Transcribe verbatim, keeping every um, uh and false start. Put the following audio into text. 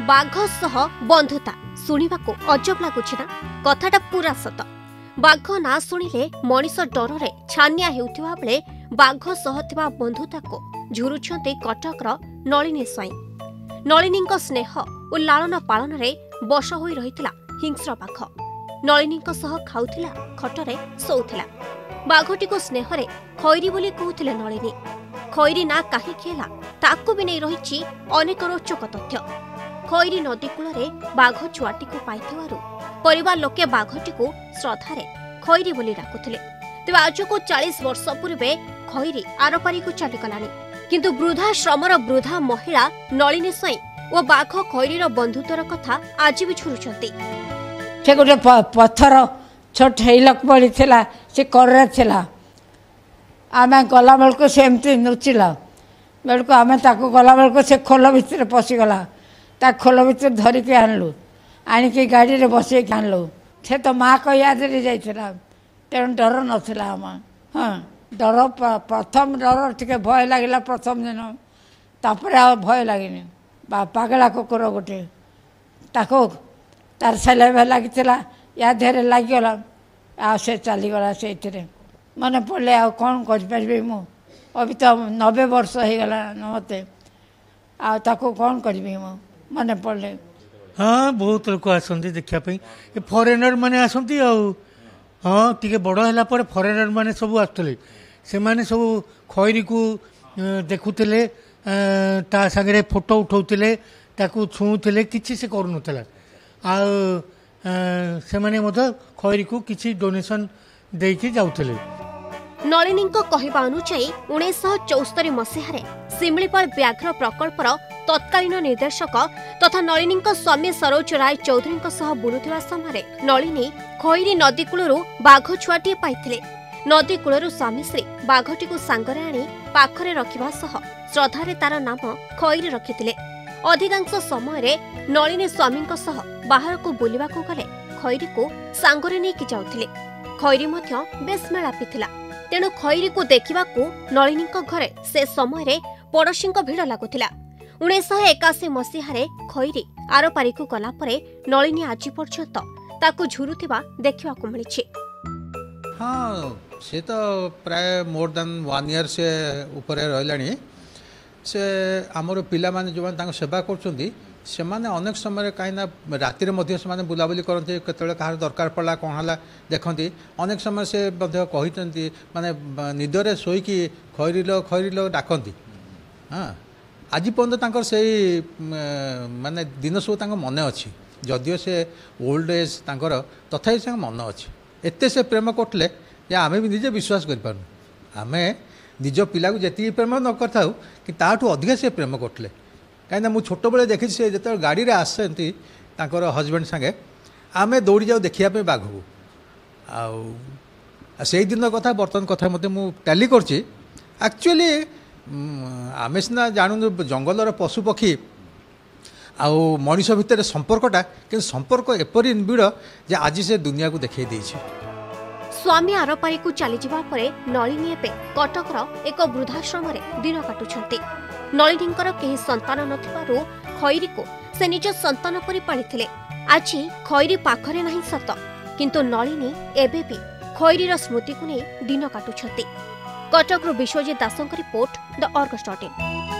बाघ सह बंधुता शुणा अजब लगुच ना कथाटा पूरा सत। बाघ ना शुणिले मनीष डर छानिया हेउथिबा बेले बाघ सह थिबा बंधुता को झुरुछंती कटकर नलिनी स्वाई। नलिनी स्नेह और लालन पालन रे बश होई रहितला हिंस्र बाघ। नलिनी सह खाउथिला खटरे सोउथिला। बाघटी को स्नेह रे खैरी बोली कहूथिले नलिनी। खैरी ना काहे खेला ताकू भी नहीं रही अनेक रोचक तथ्य। खैरी नदी कूल बाघ छुआटी को पाइथिबारु परिवार लोके बाघटी को श्रद्धारे खैरी बोली डाकुथिले। तेबे आज को चालीस वर्ष पूर्वे खैरी आरपारी को चलीगलानी, किंतु वृद्धाश्रमर वृद्धा महिला नलिनी स्वाई और बाघ खैरीर बंधुत्वर कथा आज भी झुरुछंती। से गोटे पत्थर छोट हेलक पड़ी से कर आम गला बेलू से एमती नुचिला बेलू आम गला बेलू से खोल भितर पशिगला ता खोल भितर धरिकी आणलु आणिकी गाड़ी रे बसई आणलु। से तो माँ को याद जाइला तेणु डर नाला आम। हाँ डर प्रथम डर टे भय लगे प्रथम दिन तापर आ भय लगे पागला कुकुर गोटे ताको तार सैलैवा लगी या देहरे लगिगला आ से चलीगला से मन पड़े आ कौन करी मु अभी तो नब्बे वर्ष हो गला मत आको कौन करी मु मन पड़े। हाँ बहुत लोग आसती देखापी फरेनर मैंने आसती आ हाँ टे बड़ है फरेनर मैंने सब आसुले से मैंने सब खैरी को देखुले ता सागरे फोटो उठाऊले ताकू छुँले किसी से करूला से माने खैरी को किसी डोनेशन देके जाउथले। नलिनी कहवा अनुसार उन्नीस चौस्तरी मसीह सिमलीपाल व्याघ्र प्रकल्पर तत्कालीन निर्देशक तथा नलिनी स्वामी सरोज राय चौधरी बुलुवा समय नलिनी खैरी नदी कूलू बाघ छुआटी पाइथिले। नदी कूलू स्वामी श्री बाघटी को सांगरे आनी पाखरे रखिबा सह श्रद्धारे तार नाम खैरी रखिथिले। अधिकांश समय नलिनी स्वामी बाहर को बुलवा को गले खैरी को सांगरे नहीं जाउथिले। खैरी मध्य बेस मेलापी थिला, तेणु खैरी को देखा नलिनी घरे से समय पड़ोशी भिड़ लगुला। उन्नीस एकाशी मसीह खैरी आरपारी को गला परे नलिनी आज पर्यंत ताकू झुरुथिबा देखा मिली। हाँ से तो प्राय मोर देन वन इयर से ऊपर रही से आमर पिला माने जो माने सेवा करछंती से माने अनेक समय कहीं राति से बुलाबुली करते केतले कहार दरकार पड़ा कौन है देखती अनेक समय से कहते माने निदरे शोईकी खैरिल खैरिल डाकती। हाँ आज पर्यटन से माने दिन सब मन अच्छी जदियो से ओल्ड एज तर तथापि से मन अच्छी एत से प्रेम करते आम भी निजे विश्वास कर आम निज पिला को जी प्रेम न कर कि ताठू अधिक से प्रेम करते कहीं मुझे छोट बड़े देखी से जो गाड़ी में आसती हजबैंड सांगे आम दौड़ी जाऊ देखापी बाघ को आई दिन कथा बर्तमान कथा मत टैली करची एक्चुअली आम सीना जानू जंगलर पशु पक्षी आउ मनीष भितर संपर्कटा कि संपर्क एपरी निबिड़ जे आज से दुनिया को देखा देछि। स्वामी आरपारी को चली जावा परे नलिनी एबे कटकर एक वृद्धाश्रम दिन काटुछंती। नलिनींकर केही संतान नथिबारु खैरी को से निज संतान परि पालिथिले। आज खैरी पाखरे नहीं सत, किंतु नलिनी एबे भी खैरीर स्मृति को नहीं दिन काटुछंती। कटकरू विश्वजित दासंक report the Argus dot in.